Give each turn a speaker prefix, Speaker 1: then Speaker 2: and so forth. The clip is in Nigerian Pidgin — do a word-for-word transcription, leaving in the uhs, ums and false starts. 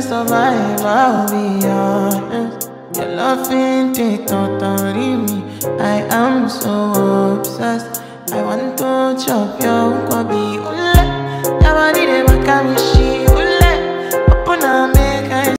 Speaker 1: survive, I'll be honest. Your love ain't it, totally me. I am so obsessed. I want to chop your kwabi. Ule, your body dey make me shit.